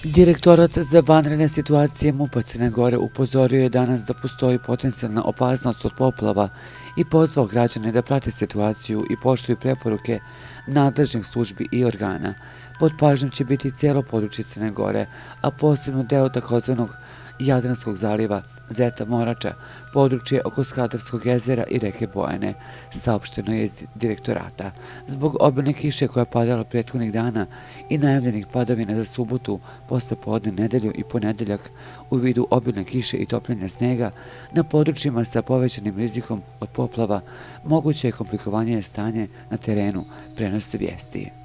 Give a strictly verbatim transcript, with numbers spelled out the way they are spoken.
Direktorat za vanredne situacije MUP-a Crne Gore upozorio je danas da postoji potencijalna opasnost od poplava i pozvao građane da prate situaciju i poštuju preporuke nadležnih službi i organa. Pod pažnjom će biti cijelo područje Crne Gore, a posebno deo takozvanog Jadranskog zaliva, Zeta Morača, područje oko Skadarskog jezera i reke Bojane, saopšteno je iz direktorata. Zbog obilne kiše koja je padala prethodnih dana i najavljenih padavina za subotu, posle podne, nedelju i ponedeljak u vidu obilne kiše i topljenja snega, na područjima sa povećanim rizikom od poplava moguće je komplikovanje stanje na terenu, prenose vijesti.